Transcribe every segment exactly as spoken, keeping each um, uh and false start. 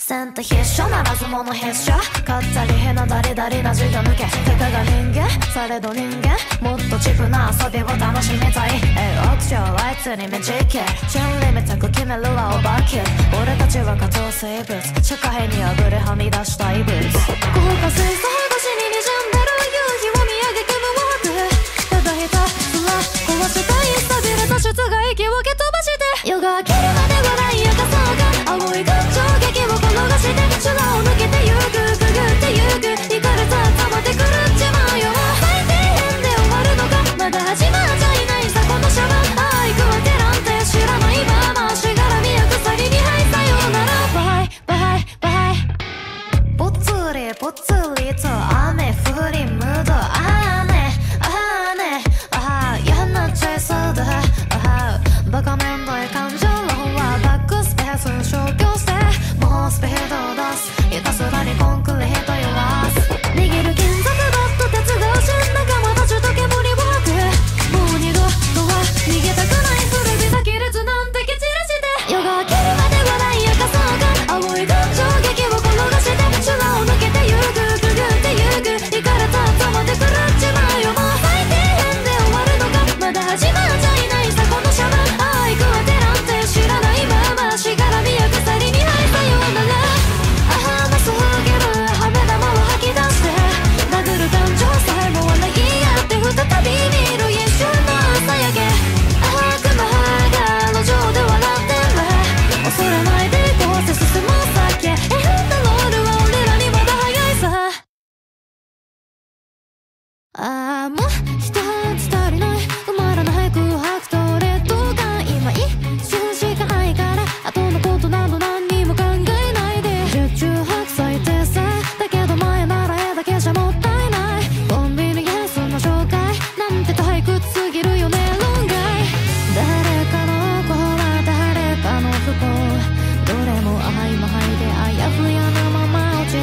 セント必勝ならず物必勝かったりへなだりだりな授業抜けたかが人間されど人間もっとチップな遊びを楽しみたいえオークションあいつに目じけチェーンリミット決めるはお化け俺たちは仮想生物社会にあぶれはみ出した異物豪華水槽越しに滲んでる夕日を見上げ気分をただひたすら壊したいさびれた室外機を蹴飛ばして夜が明けるまで笑い明かそうが青い群青劇を転がして空を抜けてゆくくぐってゆくイカれた頭で狂っちまうよ最低限で終わるのかまだ始まっちゃいないさこのシャバあいくわけなんて知らないまましがらみや鎖にはいさようならバイバイバイぽつりぽつりと雨降りムードあーねあーねあー嫌になっちゃいそうだあーバカめんどい感情はバックスペース消去してもうスピードを出すひたすらにコンクリート揺らす握る金属バット鉄が死んだかまたちょっと煙を吐くもう二度とは逃げたくない古びた亀裂なんて蹴散らして夜が明けるまで笑い明かそうが青い群青劇を転がして空を抜けてゆくくぐってゆくイカれた頭で狂っちまうよもう最低限で終わるのかまだ始まっちゃいないさこのシャバあいくわけなんて知らないまましがらみや鎖にはいさようならああまっすぐる羽玉を吐き出して殴る感情さえも笑い合って再び見る一瞬の朝焼けああ悪魔が路上で笑ってる恐れないでこうして進む先エンドロールは俺らにまだ早いさああもう一つ足りない埋まらない空白と劣等感今一瞬しかないから後のことなど何にも考えないで十中八最低さだけど前なら絵だけじゃもったいないコンビニエンスの紹介なんて退屈すぎるよね論外誰かの子は誰かの不幸どれも曖昧であやふやなまま落ちる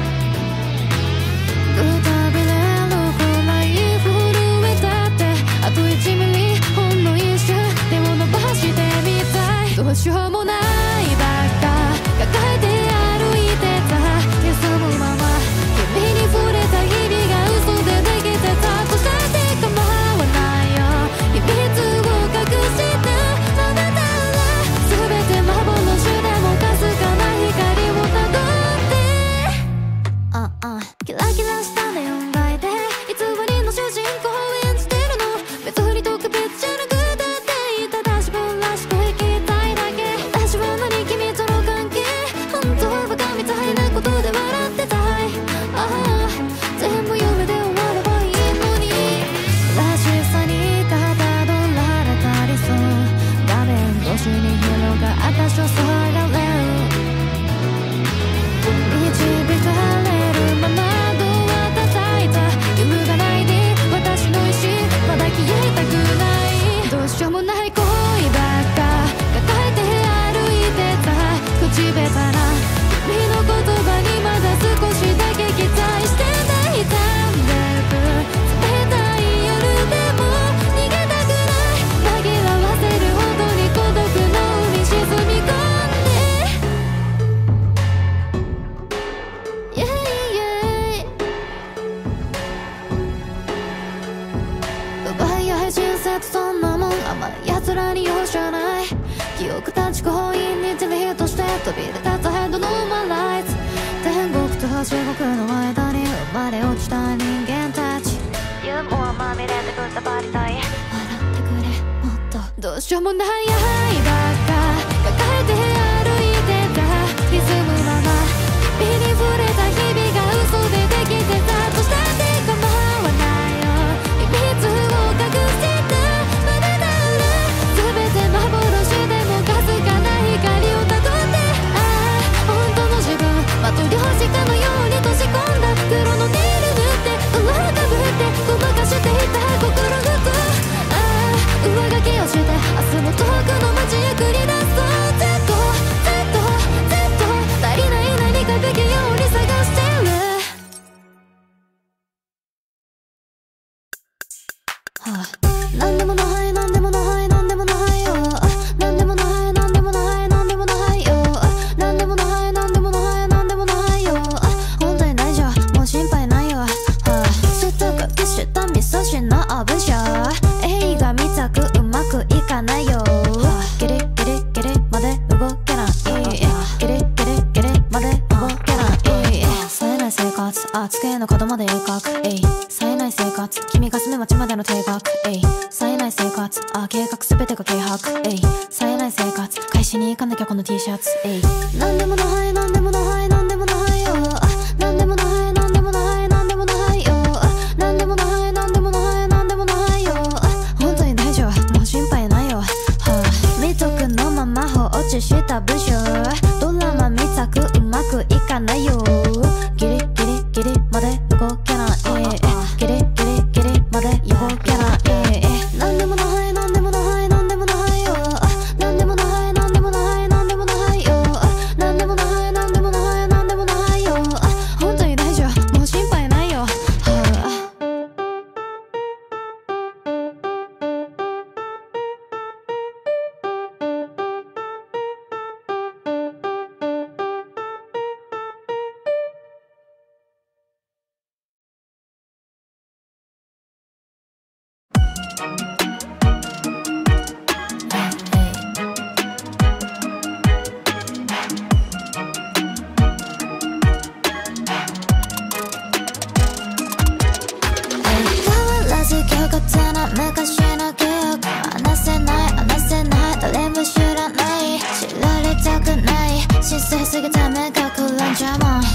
くたびれるくらい震えたってあといちミリほんの一瞬手を伸ばしてみたいどうしようもないばっか抱えて歩いてた沈むまま君に触れた日々が嘘でできてたとしたって構わないよ秘密を隠してあなたは全て幻でもかすかな光をたどってああキラキラしたネオンライト偽りの主人公を演じてるの別に特別じゃなくだっていただ自分らしく生きたいだけ私は何君との関係本当はバカみたいなことで笑ってたいああ全部夢で終わればいいのにらしさにかたどられた理想画面越しに広がった所下がれる導かれるままドア叩いた揺るがないで私の意志まだ消えたくないどうしようもない恋ばっか抱えて歩いてた口下手な君の言葉にまだ少しだけ期待して泣いたんだよ冷たい夜でも逃げたくない紛らわせるほどに孤独の海沈み込んで Yeah yeah 奪い合い人生ってそんなもん甘い奴らに容赦ない記憶たち強引にデリートして飛び出たヘッドのマンライツ天国と地獄の間に生まれ落ちた人間たちユーモアまみれでくたばりたい笑ってくれもっとどうしようもない愛ばっか抱えて歩いてた歪むまま君に触れた日々が嘘でできてたとしたって構わないよ秘密を隠してまだだら全て幻でもかすかな光をたどってああ本当の自分マトリョーシカのように閉じ込んだ袋のネイル塗って泥をかぶってごまかしていた心ごとああ上書きをして明日も遠くの街へ机の角まで鋭角えい冴えない生活君が住む街までの定額えい冴えない生活あ計画すべてが軽薄えい冴えない生活返しに行かなきゃこの T シャツえいなんでもないなんでもないなんでもないよなんでもないなんでもないなんでもないよなんでもないなんでもないなんでもないよ本当に大丈夫もう心配ないよはあ未読のまま放置した文章ドラマ見たくうまくいかないよギリギリギリまで動けないギリギリギリまで動けないなんでもないなんでもないなんでもないよなんでもないなんでもないなんでもないよなんでもないなんでもないなんでもないよ本当に大丈夫もう心配ないよはあ昔の記憶話せない話せない誰も知らない知られたくない小さすぎて目がくらんじゃもん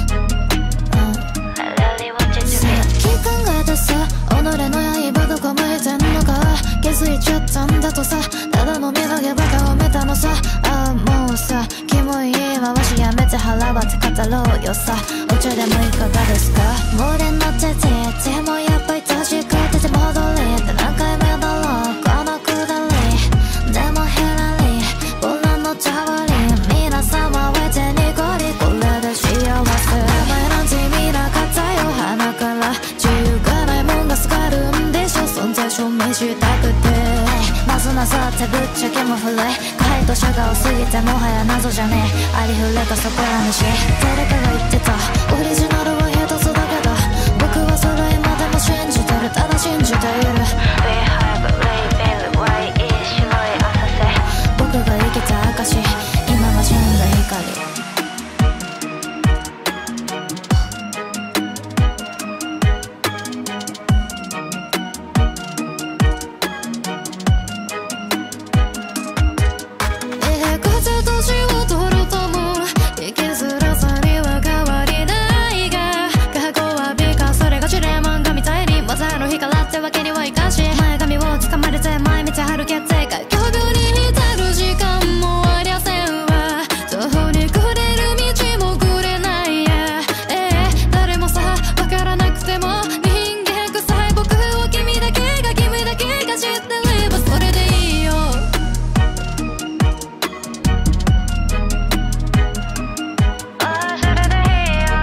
さっき考えたさ己の刃どこ向いてんのか気づいちゃったんだとさただの身の毛バカを見たのさああもうさキモい回しやめて腹割って語ろうよさお茶でもいかがですか俺の手ででもやっぱり確か出て戻れって何回目だろうこのくだりでもヘラリご覧の通り皆様は手にこりこれで幸せ名前なんて見なかったよ鼻から自由がないもんが好かるんでしょ存在証明したくてなぞなぞってぶっちゃけも古い回答者が多すぎてもはや謎じゃねえありふれたそこらのし誰かが言ってたオリジナルは一つだけだ僕はそれ今でも信じてるただ信じている We have living right 白い浅瀬僕が生きた証今は死んだ光わけにはいかんし前髪を掴まれて前見てはる血液が境遇に至る時間もありゃせんわ途方に暮れる道も暮れないやええ誰もさわからなくても人間臭い僕を君だけが君だけが知ってればそれでいいよああそれでいいよ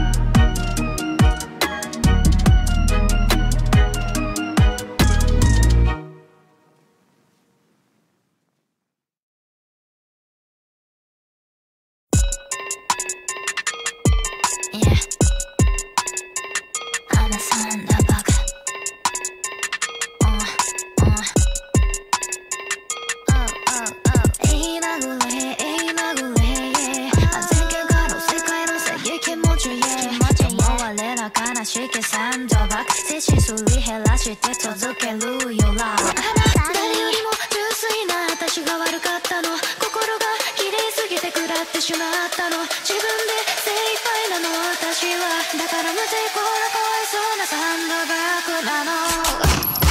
続けるよら誰よりも純粋な私が悪かったの心が綺麗すぎて食らってしまったの自分で精一杯なの私はだから無抵抗なかわいそうなサンドバッグなの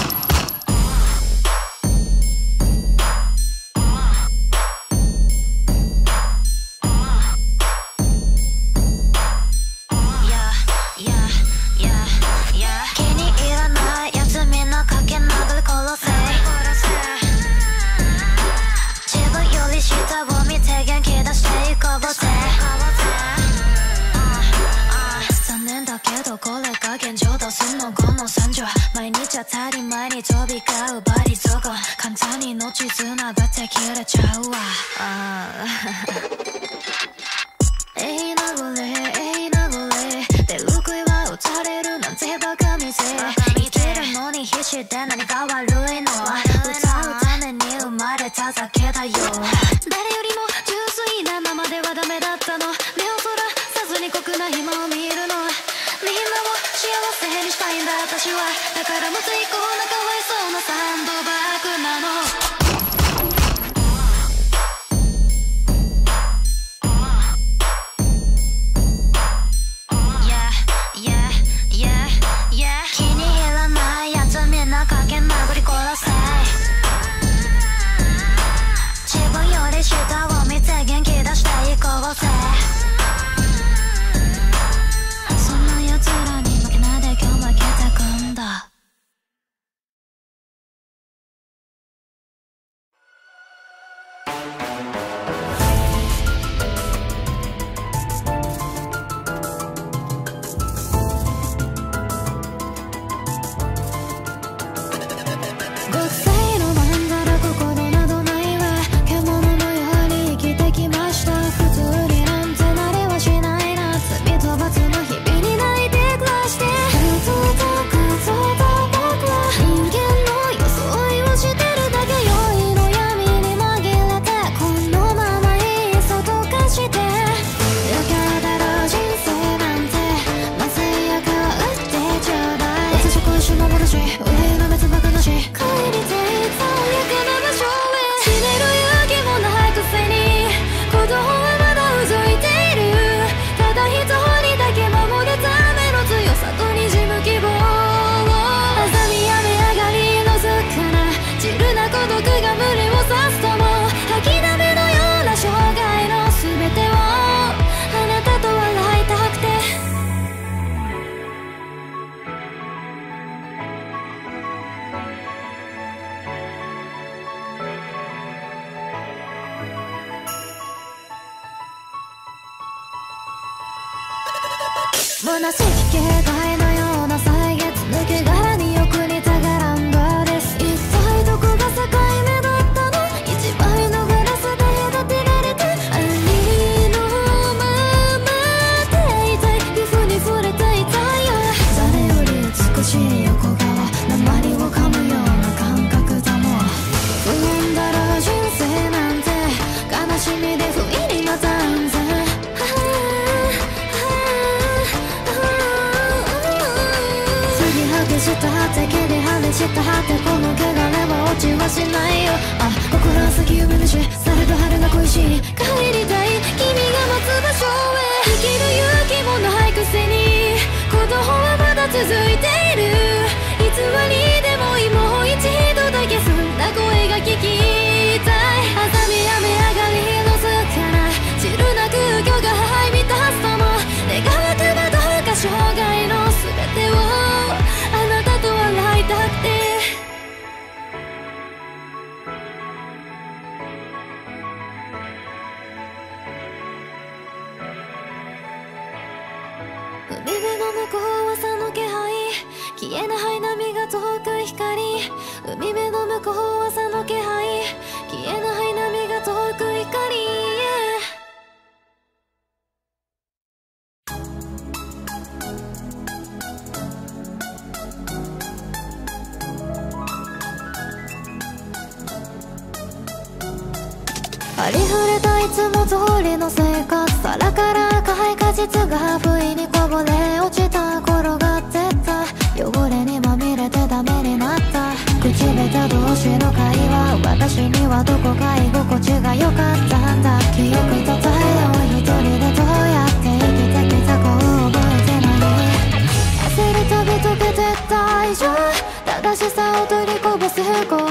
毎日当たり前に飛び交うバリ族簡単に命綱だって切れちゃうわえいなぐれえいなぐれでウクイは打たれるなんてバカみせ生きるのに必死で何が悪いの歌うために生まれただけだよ誰よりも純粋なままではダメだったの目をそらさずに酷な暇を見るのみんなを私はだからもついこうなかわいそうなサンドバッグなの。虚しき警戒のような歳月抜け殻によく似たガランドです。一体どこが境目だったの。一枚のガラスで隔てられてありのままでいたい皮膚に触れていたいよ。誰より美しい横顔鉛を噛むような感覚だもん。不安だろう人生なんて悲しみで不意にまた安全。した果て毛で跳ねした果てこの汚れは落ちはしないよ。あ、心は先夢見しされど春が恋しい帰りたい君が待つ場所へ。生きる勇気もないくせに鼓動はまだ続いている。偽りでもいいもう一度だけ澄んだ声が聞きたい。朝見雨上がりのすかな散るな空虚が母い満たすとも願わくばどうか生涯の全てをあなたと笑いたくて。海辺の向こうは朝の気配消えない波が遠く光。海辺の向こうは朝の気配消えない波が遠く光。ありふれたいつも通りの生活。皿から赤い果実が不意にこぼれ落ちた転がってった汚れにまみれてダメになった口下手同士の会話。私にはどこか居心地が良かったんだ。記憶と太陽一人でどうやって生きてきたかを覚えてない。焦り飛び溶けてった以上正しさを取りこぼす不幸